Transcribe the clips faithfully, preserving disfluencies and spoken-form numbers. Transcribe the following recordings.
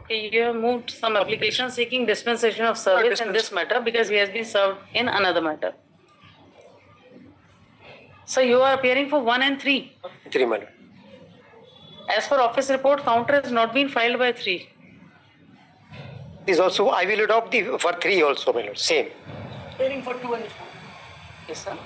Okay, you have moved some application seeking dispensation of service in this matter because he has been served in another matter. So you are appearing for one and three. Three, madam. As for office report, counter has not been filed by three. This also I will adopt the for three also, my lord. Same. Appearing for two and four. Yes, sir.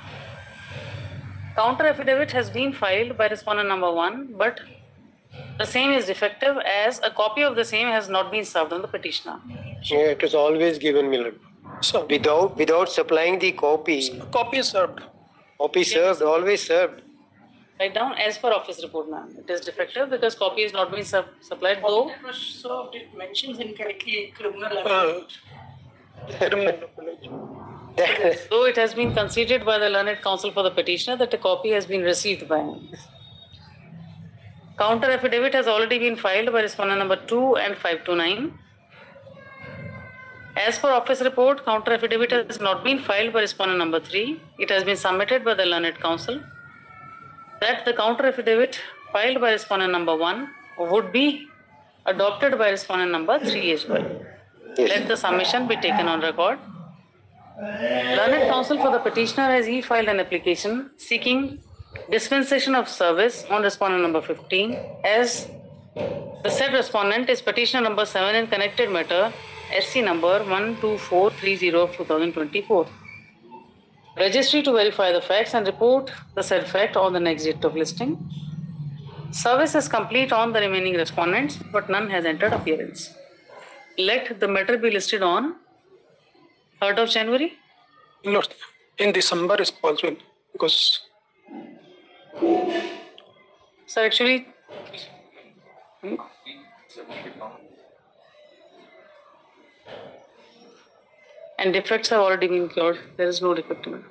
Counter affidavit has been filed by respondent number one, but the same is defective as a copy of the same has not been served on the petitioner. Yeah, it was always given, my lord. So without without supplying the copy. Copy is served. Copy served, always served. Write down as per office report, ma'am. It is defective because copy is not being su supplied, though. It was served, it mentions incorrectly criminal Uh, Though it has been conceded by the learned counsel for the petitioner that a copy has been received by him. Counter affidavit has already been filed by respondent number two and five two nine. As for office report, counter affidavit has not been filed by respondent number three. It has been submitted by the learned counsel that the counter affidavit filed by respondent number one would be adopted by respondent number three as well. Yes. Let the submission be taken on record. Learned counsel for the petitioner has e-filed an application seeking dispensation of service on respondent number fifteen as the said respondent is petitioner number seven in connected matter S C number one two four three zero of two thousand twenty-four. Registry to verify the facts and report the said fact on the next date of listing. Service is complete on the remaining respondents, but none has entered appearance. Let the matter be listed on third of January. Lord, in December is possible because So actually, hmm? And defects have already been cured. There is no defect in it.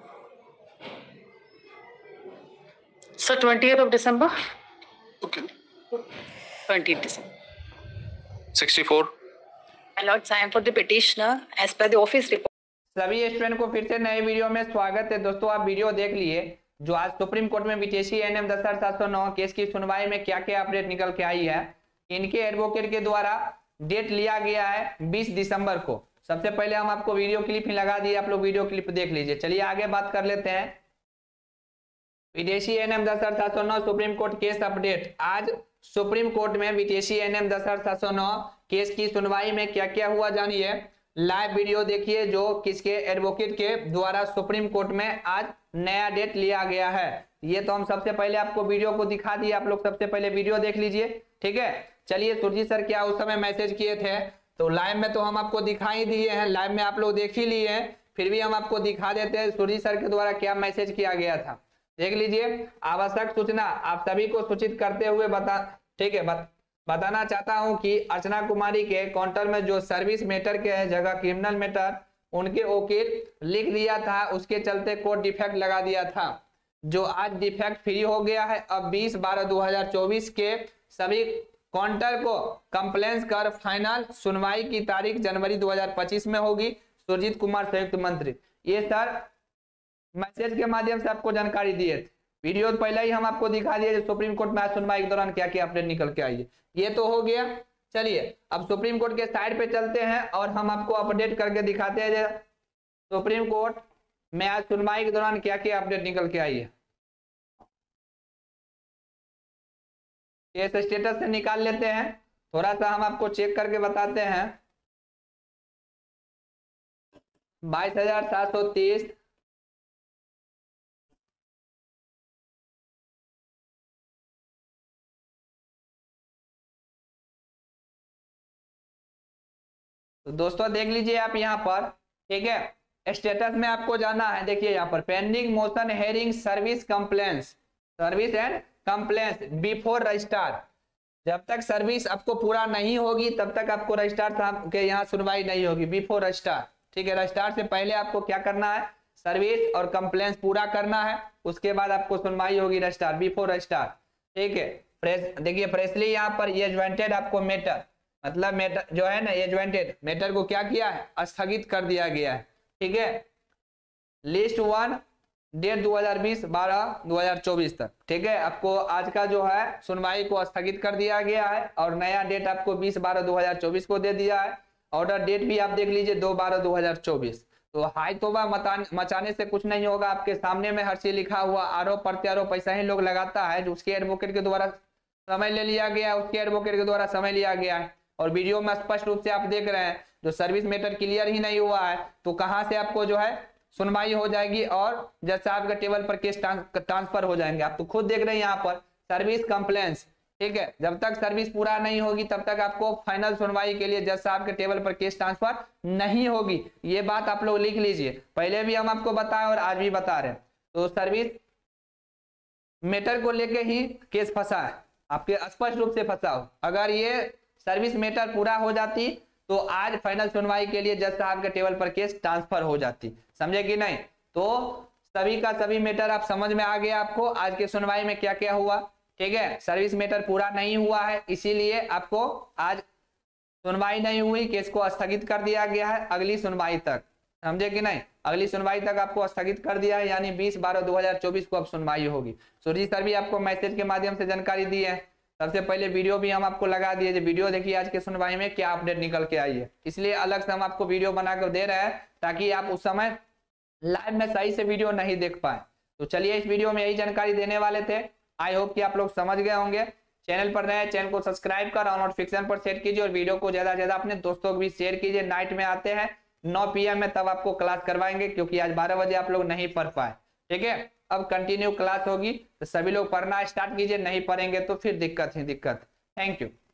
So twentieth of December, okay. twentieth December. sixty-four. My lords, I am for the petitioner as per the office report. सभी student को फिर से नए video में स्वागत है। दोस्तों आप वीडियो देख लिए जो आज सुप्रीम कोर्ट में बीटीसी एनएम दस हजार सात सौ नौ केस की सुनवाई में क्या क्या अपडेट निकल के आई है। इनके एडवोकेट के द्वारा डेट लिया गया है बीस दिसंबर को। सबसे पहले हम आपको वीडियो क्लिप ही लगा दिए, आप लोग वीडियो क्लिप देख लीजिए। चलिए आगे बात कर लेते हैं। विदेशी एनएम दस हजार सात सौ नौ सुप्रीम कोर्ट केस अपडेट। आज सुप्रीम कोर्ट में विदेशी एनएम दस हजार सात सौ नौ केस की सुनवाई में क्या क्या हुआ जानिए। लाइव वीडियो देखिए जो किसके एडवोकेट के द्वारा सुप्रीम कोर्ट में आज नया डेट लिया गया है। ये तो हम सबसे पहले आपको वीडियो को दिखा दिए, आप लोग सबसे पहले वीडियो देख लीजिए, ठीक है। चलिए सुरजीत सर क्या उस समय मैसेज किए थे तो लाइव में तो हम आपको दिखा ही दिए हैं, लाइव में आप लोग देख ही लिए हैं, फिर भी हम आपको दिखा देते हैं सुरजीत सर के द्वारा क्या मैसेज किया गया था। देख लीजिए। आवश्यक सूचना आप सभी को सूचित करते हुए बता ठीक है बत, बताना चाहता हूं कि अर्चना कुमारी के काउंटर में जो सर्विस मैटर के जगह क्रिमिनल मैटर उनके वकील लिख दिया था, उसके चलते कोर्ट डिफेक्ट लगा दिया था, जो आज डिफेक्ट फ्री हो गया है। अब बीस बारह दो हजार चौबीस के सभी काउंटर को कंप्लेंस कर फाइनल सुनवाई की तारीख जनवरी दो हजार पच्चीस में होगी। सुरजीत कुमार संयुक्त मंत्री। ये सर मैसेज के माध्यम से आपको जानकारी दिए थे। वीडियो पहले ही हम आपको दिखा दिए सुप्रीम कोर्ट में आज सुनवाई के दौरान क्या क्या अपडेट निकल के आई है। ये तो हो गया। चलिए अब सुप्रीम कोर्ट के साइड पे चलते हैं और हम आपको अपडेट करके दिखाते हैं सुप्रीम कोर्ट में आज सुनवाई के दौरान क्या क्या अपडेट निकल के आई है। केस स्टेटस से निकाल लेते हैं, थोड़ा सा हम आपको चेक करके बताते हैं। बाईस हजार सात सौ तीस तो दोस्तों देख लीजिए आप यहाँ पर, ठीक है। स्टेटस में आपको जाना है, देखिए यहाँ पर pending motion hearing service complaints service and complaints before registrar. जब तक सर्विस आपको पूरा नहीं होगी तब तक आपको रजिस्ट्रार साहब के यहाँ सुनवाई नहीं होगी। बिफोर रजिस्ट्रार, ठीक है। रजिस्ट्रार से पहले आपको क्या करना है, सर्विस और कंप्लेंट्स पूरा करना है, उसके बाद आपको सुनवाई होगी रजिस्ट्रार, बिफोर रजिस्ट्रार, ठीक है। फ्रेश देखिए फ्रेशली यहाँ पर ये ज्वाइंटेड आपको मैटर मतलब मैटर जो है ना ये ज्वाइंटेड मैटर को क्या किया है, स्थगित कर दिया गया है, ठीक है। लिस्ट वन डेट दो हज़ार बीस बारह दो हज़ार चौबीस तक। ठीक है, आपको आज का जो है सुनवाई को स्थगित कर दिया गया है और नया डेट आपको बीस बारह दो हज़ार चौबीस को दे दिया है। ऑर्डर डेट भी आप देख लीजिए दो बारह दो हज़ार चौबीस। तो हाई तोबा मचाने से कुछ नहीं होगा, आपके सामने में हर चीज लिखा हुआ, आरोप प्रत्यारोप ऐसा ही लोग लगाता है जो उसके एडवोकेट के द्वारा समय ले लिया गया है, उसके एडवोकेट के द्वारा समय लिया गया है। और वीडियो में स्पष्ट रूप से आप देख रहे हैं जो सर्विस मैटर क्लियर ही नहीं हुआ है तो कहां से आपको जो है सुनवाई हो जाएगी और जज साहब के टेबल पर केस ट्रांसफर हो जाएंगे। आप तो खुद देख रहे हैं यहाँ पर सर्विस कंप्लेंट्स। ठीक है, जब तक सर्विस पूरा नहीं होगी तब तक आपको फाइनल सुनवाई के लिए जज साहब के टेबल पर केस ट्रांसफर नहीं होगी। ये बात आप लोग लिख लीजिए, पहले भी हम आपको बताएं और आज भी बता रहे हैं। तो सर्विस मैटर को लेके ही केस फंसा है, आपके स्पष्ट रूप से फंसा हो। अगर ये सर्विस मैटर पूरा हो जाती तो आज फाइनल सुनवाई के लिए जज साहब के टेबल पर केस ट्रांसफर हो जाती, समझे कि नहीं। तो सभी का सभी मैटर आप समझ में आ गया आपको आज के सुनवाई में क्या क्या हुआ। ठीक है, सर्विस मैटर पूरा नहीं हुआ है इसीलिए आपको आज सुनवाई नहीं हुई, केस को स्थगित कर दिया गया है अगली सुनवाई तक, समझे कि नहीं। अगली सुनवाई तक आपको स्थगित कर दिया है, यानी बीस बारह दो हज़ार चौबीस को अब सुनवाई होगी। सुरजीत सर भी आपको मैसेज के माध्यम से जानकारी दी है। सबसे पहले वीडियो भी हम आपको लगा दिए, जो वीडियो देखिए आज के सुनवाई में क्या अपडेट निकल के आई है, इसलिए अलग से हम आपको वीडियो बनाकर दे रहे हैं ताकि आप उस समय लाइव में सही से वीडियो नहीं देख पाए। तो चलिए इस वीडियो में यही जानकारी देने वाले थे। आई होप कि आप लोग समझ गए होंगे। चैनल पर नए, चैनल को सब्सक्राइब कर और नोटिफिकेशन पर सेट कीजिए और वीडियो को ज्यादा से ज्यादा अपने दोस्तों को भी शेयर कीजिए। नाइट में आते हैं नौ पी एम में, तब आपको क्लास करवाएंगे क्योंकि आज बारह बजे आप लोग नहीं पढ़ पाए। ठीक है, अब कंटिन्यू क्लास होगी तो सभी लोग पढ़ना स्टार्ट कीजिए, नहीं पढ़ेंगे तो फिर दिक्कत ही दिक्कत। Thank you.